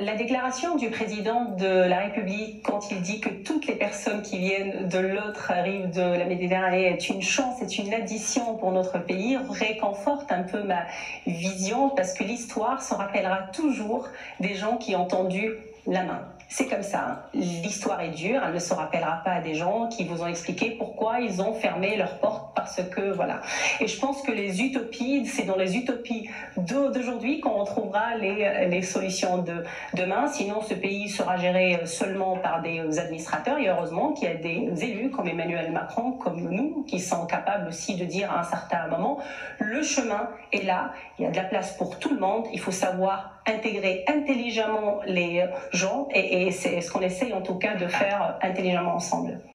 la déclaration du président de la République, quand il dit que toutes les personnes qui viennent de l'autre rive de la Méditerranée est une chance, est une addition pour notre pays, réconforte un peu ma vision, parce que l'histoire se rappellera toujours des gens qui ont tendu la main. C'est comme ça, l'histoire est dure, elle ne se rappellera pas à des gens qui vous ont expliqué pourquoi ils ont fermé leurs portes, parce que voilà. Et je pense que les utopies, c'est dans les utopies d'aujourd'hui qu'on trouvera les solutions de demain, sinon ce pays sera géré seulement par des administrateurs, et heureusement qu'il y a des élus comme Emmanuel Macron, comme nous, qui sont capables aussi de dire à un certain moment, le chemin est là, il y a de la place pour tout le monde, il faut savoir intégrer intelligemment les gens, et c'est ce qu'on essaye en tout cas de faire intelligemment ensemble.